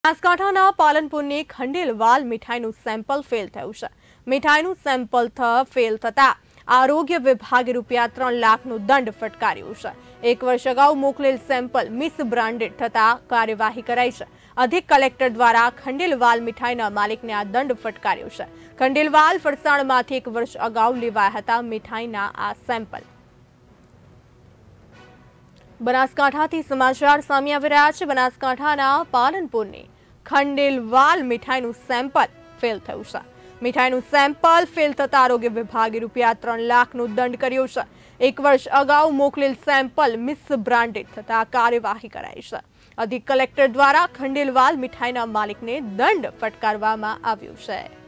બનાસકાંઠાના પાલનપુરની ખંડેલવાલ મીઠાઈનું સેમ્પલ ફેલ થયું છે। મીઠાઈનું સેમ્પલ ફેલ થતા આરોગ્ય વિભાગે ₹3 લાખનો દંડ ફટકાર્યો છે। 1 વર્ષ અગાઉ મોકલેલ સેમ્પલ મિસ બ્રાન્ડેડ થતા કાર્યવાહી કરાઈ છે। અધિક કલેક્ટર દ્વારા ખંડેલવાલ મીઠાઈના માલિકને આ દંડ ફટકાર્યો છે। ખંડેલવાલ ફરસાણમાંથી 1 વર્ષ અગાઉ લેવાયા હતા મીઠાઈના આ સેમ્પલ। બનાસકાંઠાથી સમાચાર સામે આવી રહ્યા છે। બનાસકાંઠાના પાલનપુરની ખંડેલવાલ મીઠાઈનું સેમ્પલ ફેલ થયું છે। મીઠાઈનું સેમ્પલ ફેલ થતા આરોગ્ય વિભાગે ₹3 લાખનો દંડ કર્યો છે। 1 વર્ષ અગાઉ મોકલેલ સેમ્પલ મિસ બ્રાન્ડેડ થતા કાર્યવાહી કરાઈ છે। અધિક કલેક્ટર દ્વારા ખંડેલવાલ મીઠાઈના માલિકને દંડ ફટકારવામાં આવ્યો છે।